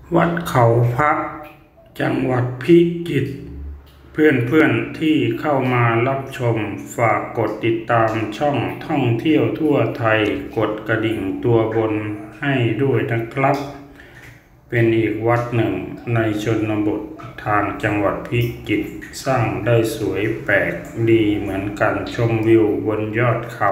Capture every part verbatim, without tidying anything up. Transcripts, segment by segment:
วัดเขาพระจังหวัดพิจิตรเพื่อนๆที่เข้ามารับชมฝากกดติดตามช่องท่องเที่ยวทั่วไทยกดกระดิ่งตัวบนให้ด้วยนะครับเป็นอีกวัดหนึ่งในชนบททางจังหวัดพิจิตรสร้างได้สวยแปลกดีเหมือนกันชมวิวบนยอดเขา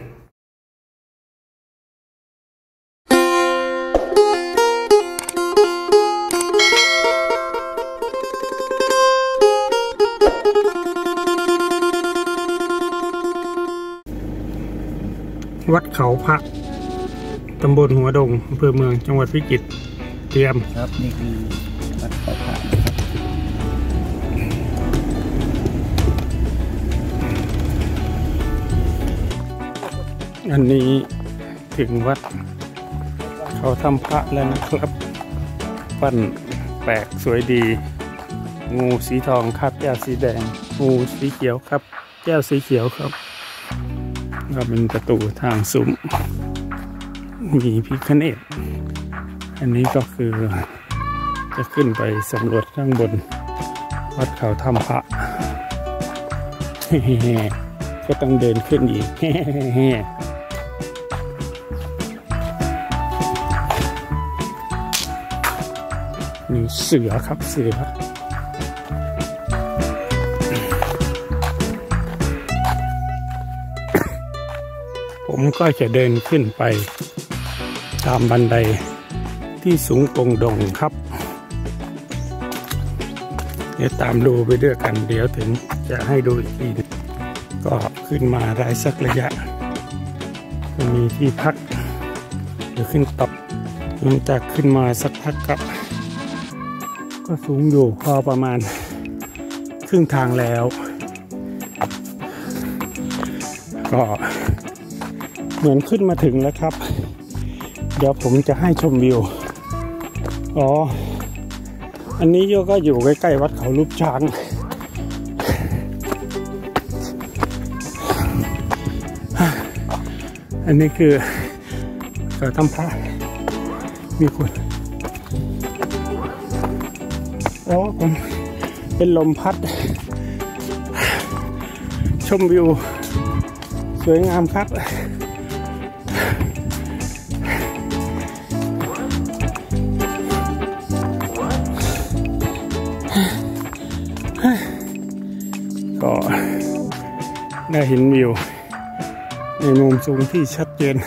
วัดเขาพระตำบลหัวดงอำเภอเมืองจังหวัดพิจิตรเตรียมครับนี่คือวัดเขาพระนะครับอันนี้ถึงวัดเขาทำพระแล้วนะครับปั้นแปลกสวยดีงูสีทองครับแก้วสีแดงงูสีเขียวครับแก้วสีเขียวครับก็เป็นประตูทางซุ้มมีพิฆเนศอันนี้ก็คือจะขึ้นไปสำรวจข้างบนวัดเขาถ้ำพระก็ต้องเดินขึ้นอีกมีเสือครับเสือผมก็จะเดินขึ้นไปตามบันไดที่สูงโปร่งดงครับเดี๋ยวตามดูไปด้วยกันเดี๋ยวถึงจะให้ดูอีกทีก็ขึ้นมาได้สักระยะจะมีที่พักเดี๋ยวขึ้นต่อหลังจากขึ้นมาสักพักครับก็สูงอยู่พอประมาณครึ่งทางแล้วก็เหมือนขึ้นมาถึงแล้วครับเดี๋ยวผมจะให้ชมวิวอ๋ออันนี้โยก็อยู่ใกล้ๆวัดเขาลูกช้างอันนี้คือเขาทำพระมีคนอ๋อผมเป็นลมพัดชมวิวสวยงามครับก็ได้เห็นวิวในมุมสูงที่ชัดเจน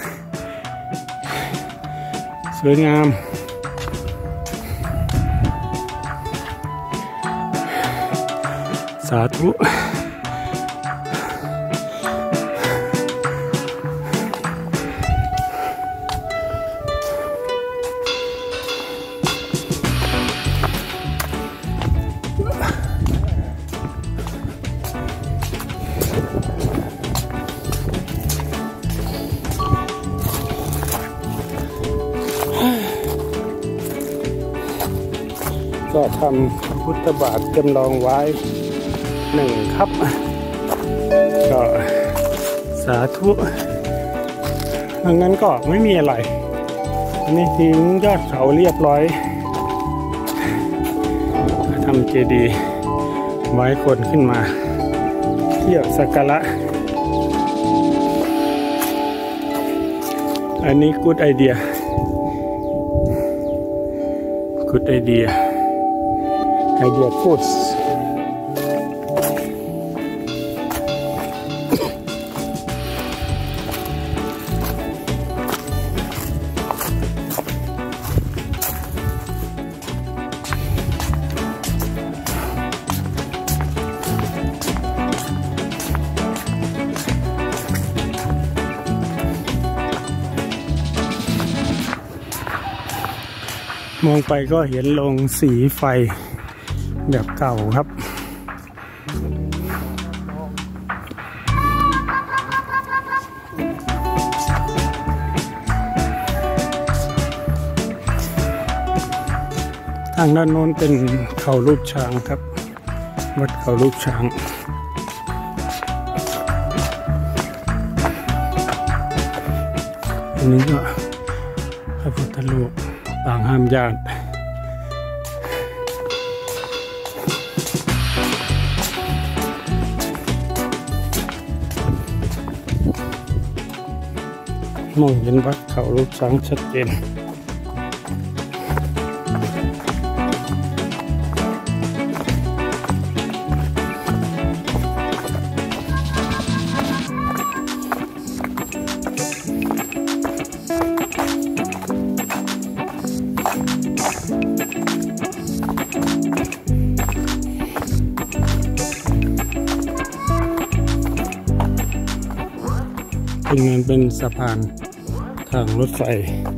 สวยงามสาธุก็ทำพระพุทธบาทจำลองไว้หนึ่งครับก็สาธุดังนั้นก็ไม่มีอะไรอันนี้ทิ้งยอดเขาเรียบร้อยทำเจดีย์ไว้คนขึ้นมาเที่ยวสักการะอันนี้กู๊ดไอเดียกู๊ดไอเดียไอเดียพูดมองไปก็เห็นโรงสีไฟแบบเก่าครับทางด้านโน้นเป็นเขาลูกช้างครับวัดเขาลูกช้างอันนี้ก็พระพุทธรูป ปางห้ามญาติมองเห็นวัดเขาลูกช้างชัดเจนตรงนั้นเป็นสะพานทางรถไฟ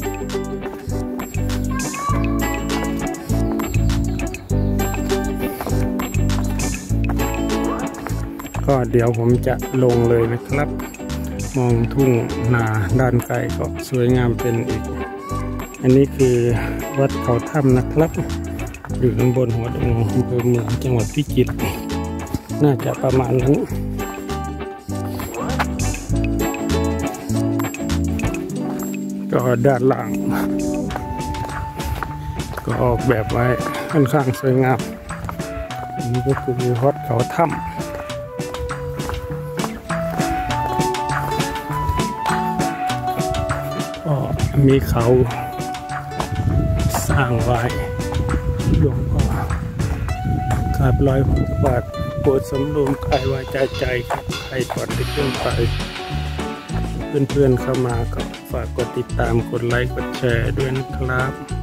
ก็เดี๋ยวผมจะลงเลยนะครับมองทุ่งนาด้านไกลก็สวยงามเป็นอีกอันนี้คือวัดเขาถ้ำนะครับอยู่ข้างบนหัวดงอำเภอเมืองจังหวัดพิจิตรน่าจะประมาณนั้นก็ด้านหลังก็ออกแบบไว้ค่อนข้างสวยงามอันนี้ก็คือวัดเขาถ้ำก็มีเขาสร้างไว้หลวงพ่อขาดร้อยหกบาทโปรดสำรวมกายวาจาใจครับใครก่อนที่ขึ้นไปเพื่อนๆเข้ามาก็ฝากกดติดตามกดไลค์กดแชร์ด้วยนะครับ